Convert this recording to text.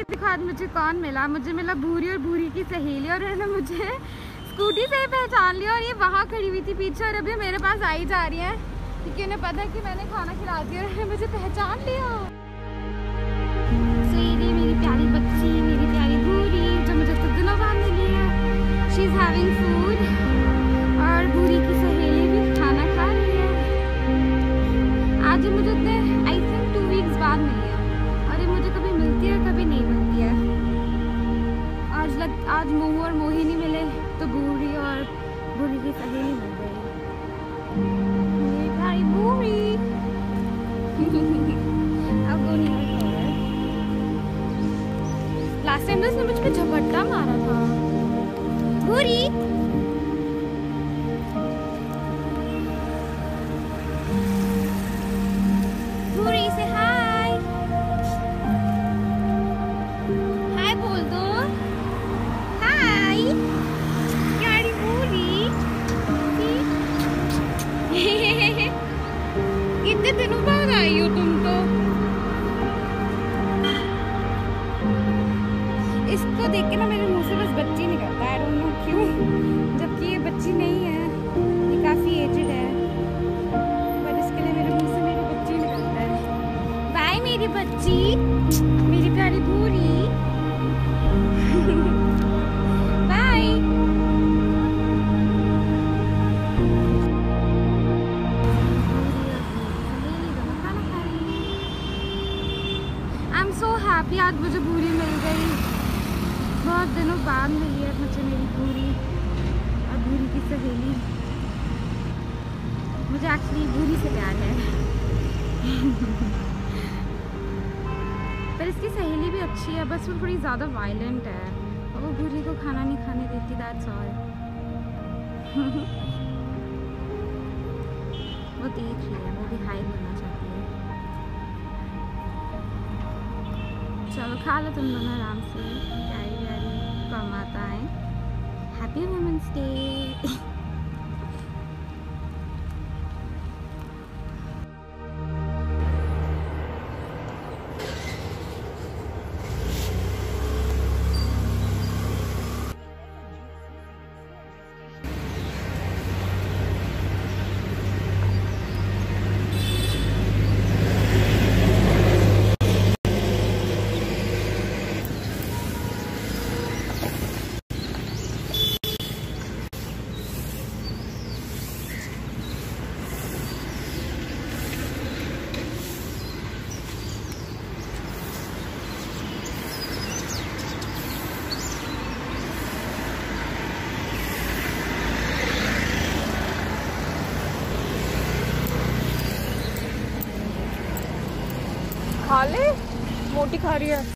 देखो आज मुझे कौन मिला, मुझे मिला भूरी और भूरी की सहेली, और उन्होंने मुझे स्कूटी से ही पहचान लिया और ये वहाँ खड़ी हुई थी पीछे और अभी मेरे पास आई जा रही है क्योंकि उन्हें पता है कि मैंने खाना खिला दिया और उन्होंने मुझे पहचान लिया। तो ये मेरी प्यारी बच्ची, मेरी प्यारी भूरी जो मुझे कुछ दिनों बाद मिली है। शी इज़ हैविंग फूड और भूरी की सहेली भी खाना खा रही है। आज मुझे उतने आई थिंक 2 वीक्स बाद मिली है और ये मुझे कभी मिलती है कभी नहीं मिलती है। आज मोहू और मोहिनी मिले तो भूरी और भूरी की सहेली मिल गई। मेरी प्यारी भूरी अब वो नहीं है। लास्ट टाइम उसने मुझ पे झपट्टा मारा था। भूरी भूरी से हाय हाय बोल दो। हाय प्यारी भूरी कितने दिनों बाद आई हो तुम तो। इसको देख के ना मेरे मुंह से बस बच्ची निकलता है, आई डोंट नो क्यों, जबकि ये बच्ची नहीं है, ये काफी एजेड है, बट इसके लिए मेरे मुंह से मेरी बच्ची निकलता है। बाय मेरी बच्ची, मेरी प्यारी Bhuri bye. I am so happy आज मुझे भूरी मिल गई, बहुत दिनों बाद मिली है मुझे मेरी भूरी और भूरी की सहेली। मुझे एक्चुअली भूरी से प्यार है पर इसकी सहेली भी अच्छी है, बस वो थोड़ी ज़्यादा वायलेंट है और वो भूरी को खाना नहीं खाने देती, दैट्स ऑल। वो देख रही है, वो भी हाई करना चाहती है। चलो खा लो तुम दोनों आराम से, प्यारी प्यारी कम आता है। Happy women's day. खा ले, मोटी खा रही है।